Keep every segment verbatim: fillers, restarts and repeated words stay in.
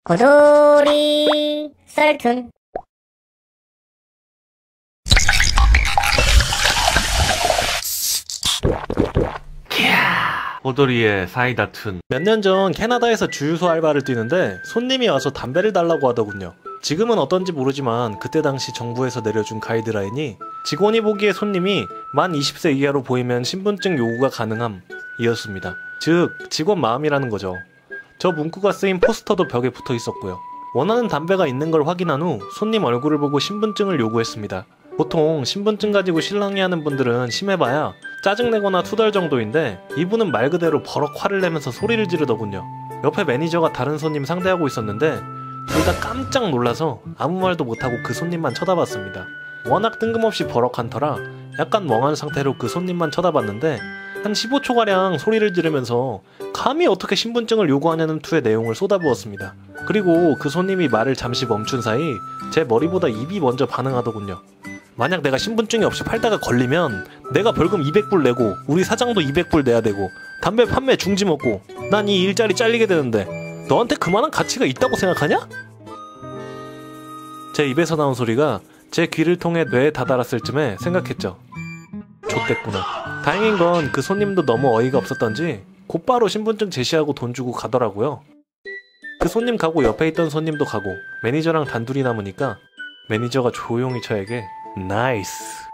고돌이 썰툰. 호돌이의 사이다 툰. 몇 년 전 캐나다에서 주유소 알바를 뛰는데 손님이 와서 담배를 달라고 하더군요. 지금은 어떤지 모르지만 그때 당시 정부에서 내려준 가이드라인이 직원이 보기에 손님이 만 이십 세 이하로 보이면 신분증 요구가 가능함 이었습니다. 즉 직원 마음이라는 거죠. 저 문구가 쓰인 포스터도 벽에 붙어 있었고요. 원하는 담배가 있는 걸 확인한 후 손님 얼굴을 보고 신분증을 요구했습니다. 보통 신분증 가지고 실랑이하는 분들은 심해봐야 짜증내거나 투덜 정도인데 이분은 말 그대로 버럭 화를 내면서 소리를 지르더군요. 옆에 매니저가 다른 손님 상대하고 있었는데 둘 다 깜짝 놀라서 아무 말도 못하고 그 손님만 쳐다봤습니다. 워낙 뜬금없이 버럭한 터라 약간 멍한 상태로 그 손님만 쳐다봤는데 한 십오 초가량 소리를 지르면서 감히 어떻게 신분증을 요구하냐는 투의 내용을 쏟아부었습니다. 그리고 그 손님이 말을 잠시 멈춘 사이 제 머리보다 입이 먼저 반응하더군요. 만약 내가 신분증이 없이 팔다가 걸리면 내가 벌금 이백 불 내고 우리 사장도 이백 불 내야 되고 담배 판매 중지 먹고 난 이 일자리 잘리게 되는데 너한테 그만한 가치가 있다고 생각하냐? 제 입에서 나온 소리가 제 귀를 통해 뇌에 다다랐을 쯤에 생각했죠. 좆됐구나. 다행인 건 그 손님도 너무 어이가 없었던지 곧바로 신분증 제시하고 돈 주고 가더라고요. 그 손님 가고 옆에 있던 손님도 가고 매니저랑 단둘이 남으니까 매니저가 조용히 저에게 나이스.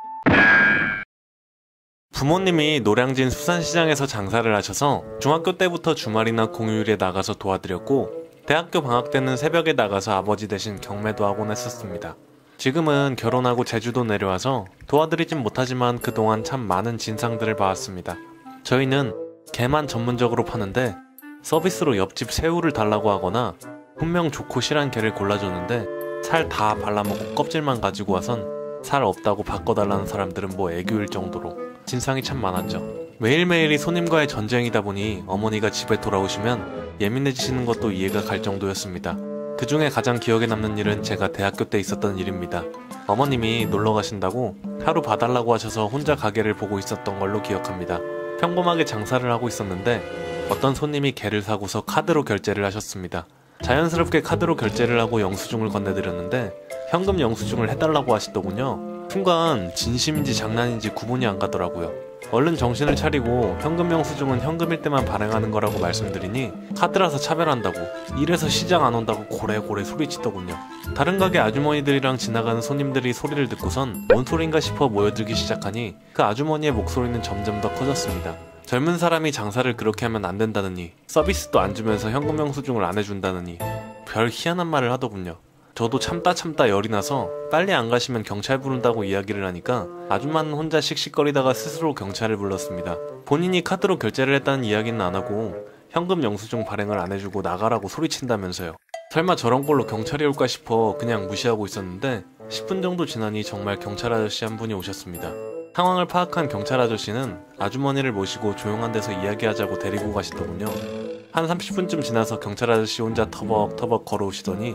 부모님이 노량진 수산시장에서 장사를 하셔서 중학교 때부터 주말이나 공휴일에 나가서 도와드렸고 대학교 방학 때는 새벽에 나가서 아버지 대신 경매도 하곤 했었습니다. 지금은 결혼하고 제주도 내려와서 도와드리진 못하지만 그동안 참 많은 진상들을 봐왔습니다. 저희는 게만 전문적으로 파는데 서비스로 옆집 새우를 달라고 하거나 분명 좋고 실한 게를 골라줬는데 살 다 발라먹고 껍질만 가지고 와선 살 없다고 바꿔달라는 사람들은 뭐 애교일 정도로 진상이 참 많았죠. 매일매일이 손님과의 전쟁이다 보니 어머니가 집에 돌아오시면 예민해지시는 것도 이해가 갈 정도였습니다. 그 중에 가장 기억에 남는 일은 제가 대학교 때 있었던 일입니다. 어머님이 놀러 가신다고 하루 봐달라고 하셔서 혼자 가게를 보고 있었던 걸로 기억합니다. 평범하게 장사를 하고 있었는데 어떤 손님이 게를 사고서 카드로 결제를 하셨습니다. 자연스럽게 카드로 결제를 하고 영수증을 건네드렸는데 현금 영수증을 해달라고 하시더군요. 순간 진심인지 장난인지 구분이 안 가더라고요. 얼른 정신을 차리고 현금 영수증은 현금일 때만 발행하는 거라고 말씀드리니 카드라서 차별한다고 이래서 시장 안 온다고 고래고래 소리치더군요. 다른 가게 아주머니들이랑 지나가는 손님들이 소리를 듣고선 뭔 소린가 싶어 모여들기 시작하니 그 아주머니의 목소리는 점점 더 커졌습니다. 젊은 사람이 장사를 그렇게 하면 안 된다느니 서비스도 안 주면서 현금 영수증을 안 해준다느니 별 희한한 말을 하더군요. 저도 참다 참다 열이 나서 빨리 안 가시면 경찰 부른다고 이야기를 하니까 아줌마는 혼자 씩씩거리다가 스스로 경찰을 불렀습니다. 본인이 카드로 결제를 했다는 이야기는 안 하고 현금 영수증 발행을 안 해주고 나가라고 소리친다면서요. 설마 저런 걸로 경찰이 올까 싶어 그냥 무시하고 있었는데 십 분 정도 지나니 정말 경찰 아저씨 한 분이 오셨습니다. 상황을 파악한 경찰 아저씨는 아주머니를 모시고 조용한 데서 이야기하자고 데리고 가시더군요. 한 삼십 분쯤 지나서 경찰 아저씨 혼자 터벅터벅 걸어오시더니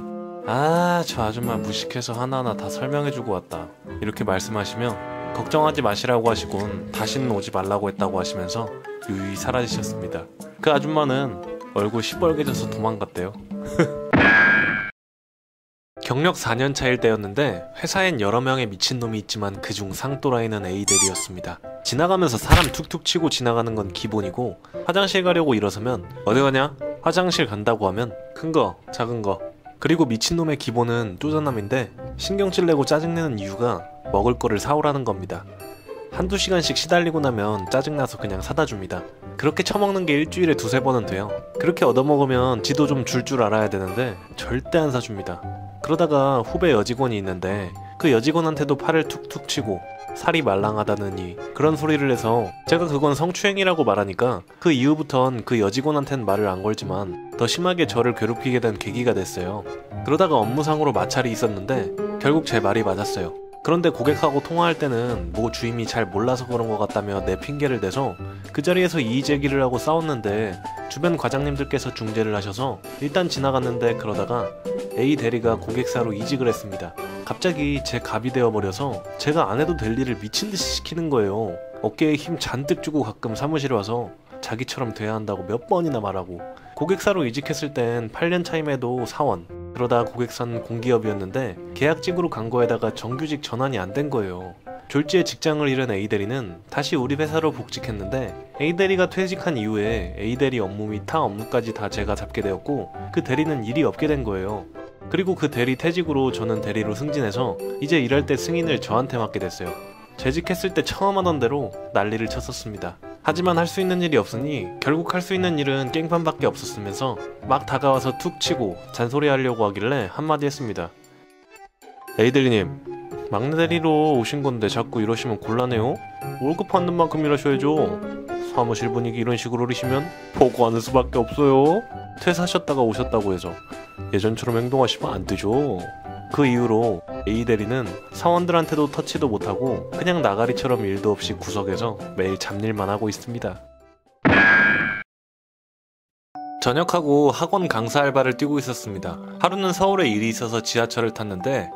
아, 저 아줌마 무식해서 하나하나 다 설명해주고 왔다 이렇게 말씀하시며 걱정하지 마시라고 하시곤 다시는 오지 말라고 했다고 하시면서 유유히 사라지셨습니다. 그 아줌마는 얼굴 시뻘개져서 도망갔대요. 경력 사 년 차일 때였는데 회사엔 여러 명의 미친놈이 있지만 그중 상또라이는 A 대리였습니다. 지나가면서 사람 툭툭 치고 지나가는 건 기본이고 화장실 가려고 일어서면 어디 가냐? 화장실 간다고 하면 큰 거, 작은 거. 그리고 미친놈의 기본은 쪼잔남인데 신경질 내고 짜증내는 이유가 먹을 거를 사오라는 겁니다. 한두 시간씩 시달리고 나면 짜증나서 그냥 사다 줍니다. 그렇게 처먹는 게 일주일에 두세 번은 돼요. 그렇게 얻어먹으면 지도 좀 줄 줄 알아야 되는데 절대 안 사줍니다. 그러다가 후배 여직원이 있는데 그 여직원한테도 팔을 툭툭 치고 살이 말랑하다느니 그런 소리를 해서 제가 그건 성추행이라고 말하니까 그 이후부턴 그 여직원한텐 말을 안 걸지만 더 심하게 저를 괴롭히게 된 계기가 됐어요. 그러다가 업무상으로 마찰이 있었는데 결국 제 말이 맞았어요. 그런데 고객하고 통화할 때는 뭐 주임이 잘 몰라서 그런 것 같다며 내 핑계를 대서 그 자리에서 이의제기를 하고 싸웠는데 주변 과장님들께서 중재를 하셔서 일단 지나갔는데 그러다가 A 대리가 고객사로 이직을 했습니다. 갑자기 제 갑이 되어버려서 제가 안 해도 될 일을 미친듯이 시키는 거예요. 어깨에 힘 잔뜩 주고 가끔 사무실에 와서 자기처럼 돼야 한다고 몇 번이나 말하고 고객사로 이직했을 땐 팔 년 차임에도 사원, 그러다 고객사는 공기업이었는데 계약직으로 간 거에다가 정규직 전환이 안 된 거예요. 졸지에 직장을 잃은 A대리는 다시 우리 회사로 복직했는데 A대리가 퇴직한 이후에 A대리 업무 및 타 업무까지 다 제가 잡게 되었고 그 대리는 일이 없게 된 거예요. 그리고 그 대리 퇴직으로 저는 대리로 승진해서 이제 일할 때 승인을 저한테 맡게 됐어요. 재직했을 때 처음 하던 대로 난리를 쳤었습니다. 하지만 할 수 있는 일이 없으니 결국 할 수 있는 일은 깽판밖에 없었으면서 막 다가와서 툭 치고 잔소리 하려고 하길래 한마디 했습니다. A대리님, 막내 대리로 오신 건데 자꾸 이러시면 곤란해요? 월급 받는 만큼 일하셔야죠. 사무실 분위기 이런 식으로 흐리시면 보고하는 수밖에 없어요. 퇴사하셨다가 오셨다고 해서 예전처럼 행동하시면 안 되죠. 그 이후로 A대리는 사원들한테도 터치도 못하고 그냥 나가리처럼 일도 없이 구석에서 매일 잡일만 하고 있습니다. 전역하고 학원 강사 알바를 뛰고 있었습니다. 하루는 서울에 일이 있어서 지하철을 탔는데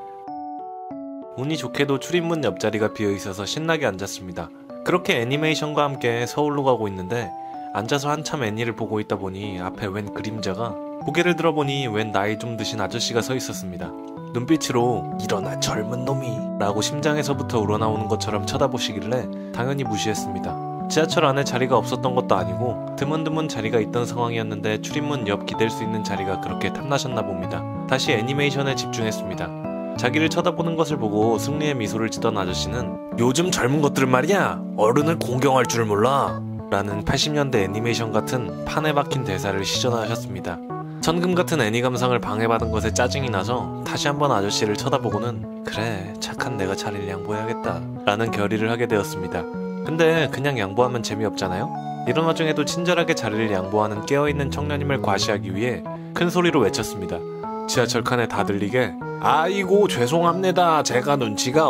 운이 좋게도 출입문 옆자리가 비어있어서 신나게 앉았습니다. 그렇게 애니메이션과 함께 서울로 가고 있는데 앉아서 한참 애니를 보고 있다 보니 앞에 웬 그림자가 고개를 들어보니 웬 나이 좀 드신 아저씨가 서 있었습니다. 눈빛으로 일어나 젊은 놈이 라고 심장에서부터 우러나오는 것처럼 쳐다보시길래 당연히 무시했습니다. 지하철 안에 자리가 없었던 것도 아니고 드문드문 자리가 있던 상황이었는데 출입문 옆 기댈 수 있는 자리가 그렇게 탐나셨나 봅니다. 다시 애니메이션에 집중했습니다. 자기를 쳐다보는 것을 보고 승리의 미소를 짓던 아저씨는 요즘 젊은 것들은 말이야 어른을 공경할 줄 몰라 라는 팔십 년대 애니메이션 같은 판에 박힌 대사를 시전하셨습니다. 천금 같은 애니 감상을 방해받은 것에 짜증이 나서 다시 한번 아저씨를 쳐다보고는 그래 착한 내가 자리를 양보해야겠다 라는 결의를 하게 되었습니다. 근데 그냥 양보하면 재미없잖아요? 이런 와중에도 친절하게 자리를 양보하는 깨어있는 청년임을 과시하기 위해 큰 소리로 외쳤습니다. 지하철 칸에 다 들리게 아이고 죄송합니다 제가 눈치가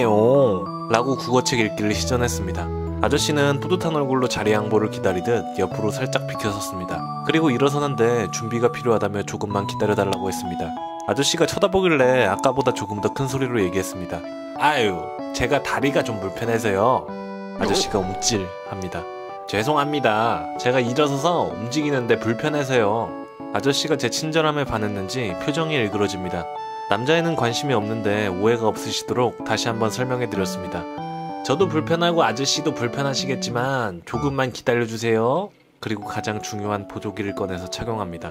없었네요 라고 국어책 읽기를 시전했습니다. 아저씨는 뿌듯한 얼굴로 자리 양보를 기다리듯 옆으로 살짝 비켜섰습니다. 그리고 일어서는데 준비가 필요하다며 조금만 기다려달라고 했습니다. 아저씨가 쳐다보길래 아까보다 조금 더 큰 소리로 얘기했습니다. 아유 제가 다리가 좀 불편해서요. 아저씨가 움찔합니다. 죄송합니다 제가 일어서서 움직이는데 불편해서요. 아저씨가 제 친절함에 반했는지 표정이 일그러집니다. 남자애는 관심이 없는데 오해가 없으시도록 다시 한번 설명해드렸습니다. 저도 불편하고 아저씨도 불편하시겠지만 조금만 기다려주세요. 그리고 가장 중요한 보조기를 꺼내서 착용합니다.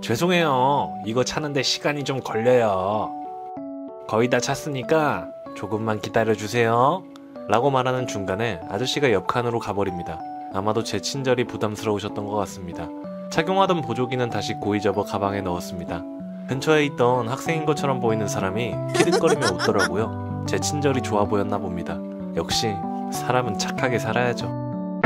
죄송해요 이거 차는데 시간이 좀 걸려요. 거의 다 찼으니까 조금만 기다려주세요 라고 말하는 중간에 아저씨가 옆칸으로 가버립니다. 아마도 제 친절이 부담스러우셨던 것 같습니다. 착용하던 보조기는 다시 고이 접어 가방에 넣었습니다. 근처에 있던 학생인 것처럼 보이는 사람이 키득거리며 웃더라고요. 제 친절이 좋아 보였나 봅니다. 역시 사람은 착하게 살아야죠.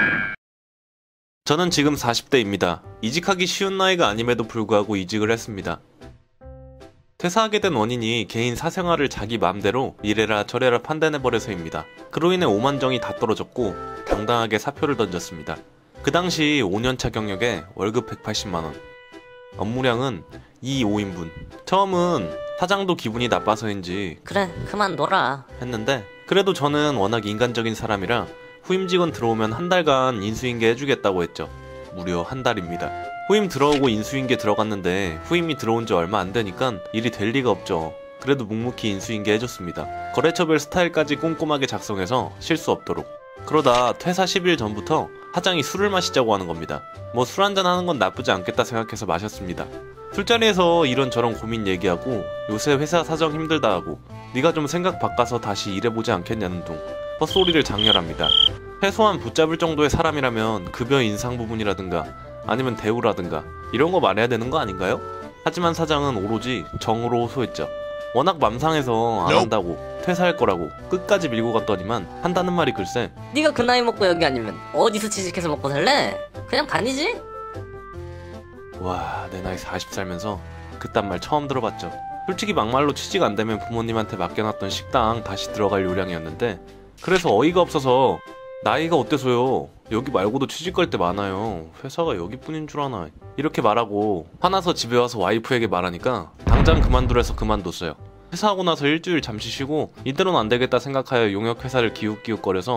저는 지금 사십 대입니다. 이직하기 쉬운 나이가 아님에도 불구하고 이직을 했습니다. 퇴사하게 된 원인이 개인 사생활을 자기 맘대로 이래라 저래라 판단해버려서입니다. 그로 인해 오만정이 다 떨어졌고 당당하게 사표를 던졌습니다. 그 당시 오 년차 경력에 월급 백팔십만 원, 업무량은 이, 오 인분. 처음은 사장도 기분이 나빠서인지 그래 그만 놀아 했는데 그래도 저는 워낙 인간적인 사람이라 후임 직원 들어오면 한 달간 인수인계 해주겠다고 했죠. 무려 한 달입니다. 후임 들어오고 인수인계 들어갔는데 후임이 들어온 지 얼마 안 되니까 일이 될 리가 없죠. 그래도 묵묵히 인수인계 해줬습니다. 거래처별 스타일까지 꼼꼼하게 작성해서 실수 없도록. 그러다 퇴사 십 일 전부터 사장이 술을 마시자고 하는 겁니다. 뭐 술 한잔 하는 건 나쁘지 않겠다 생각해서 마셨습니다. 술자리에서 이런저런 고민 얘기하고 요새 회사 사정 힘들다 하고 네가 좀 생각 바꿔서 다시 일해보지 않겠냐는 둥 헛소리를 장렬합니다. 최소한 붙잡을 정도의 사람이라면 급여 인상 부분이라든가 아니면 대우라든가 이런 거 말해야 되는 거 아닌가요? 하지만 사장은 오로지 정으로 호소했죠. 워낙 맘상해서 안 한다고 퇴사할 거라고 끝까지 밀고 갔더니만 한다는 말이 글쎄 네가 그 나이 먹고 여기 아니면 어디서 취직해서 먹고 살래? 그냥 다니지? 와, 내 나이 사십 살면서 그딴 말 처음 들어봤죠. 솔직히 막말로 취직 안 되면 부모님한테 맡겨놨던 식당 다시 들어갈 요량이었는데 그래서 어이가 없어서 나이가 어때서요? 여기 말고도 취직 갈 때 많아요. 회사가 여기뿐인 줄 아나. 이렇게 말하고 화나서 집에 와서 와이프에게 말하니까 당장 그만두래서 그만뒀어요. 회사하고 나서 일주일 잠시 쉬고 이대로는 안 되겠다 생각하여 용역회사를 기웃기웃거려서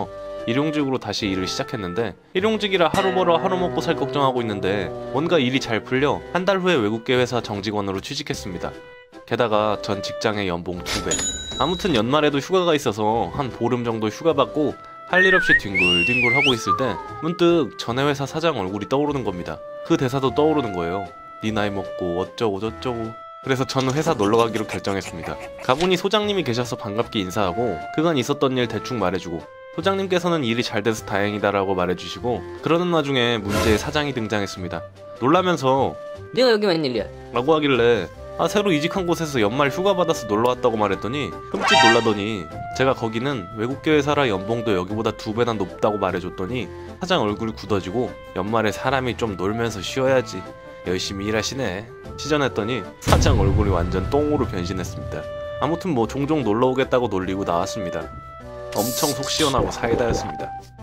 일용직으로 다시 일을 시작했는데 일용직이라 하루 벌어 하루 먹고 살 걱정하고 있는데 뭔가 일이 잘 풀려 한 달 후에 외국계 회사 정직원으로 취직했습니다. 게다가 전 직장의 연봉 두 배. 아무튼 연말에도 휴가가 있어서 한 보름 정도 휴가 받고 할 일 없이 뒹굴뒹굴 하고 있을 때 문득 전에 회사 사장 얼굴이 떠오르는 겁니다. 그 대사도 떠오르는 거예요. 네 나이 먹고 어쩌고 저쩌고. 그래서 저는 회사 놀러가기로 결정했습니다. 가보니 소장님이 계셔서 반갑게 인사하고 그간 있었던 일 대충 말해주고 소장님께서는 일이 잘 돼서 다행이다라고 말해주시고 그러는 와중에 문제의 사장이 등장했습니다. 놀라면서 네가 여기 웬일이야? 라고 하길래 아 새로 이직한 곳에서 연말 휴가 받아서 놀러왔다고 말했더니 끔찍 놀라더니 제가 거기는 외국계 회사라 연봉도 여기보다 두 배나 높다고 말해줬더니 사장 얼굴이 굳어지고 연말에 사람이 좀 놀면서 쉬어야지 열심히 일하시네 시전했더니 사장 얼굴이 완전 똥으로 변신했습니다. 아무튼 뭐 종종 놀러오겠다고 놀리고 나왔습니다. 엄청 속 시원하고 사이다였습니다.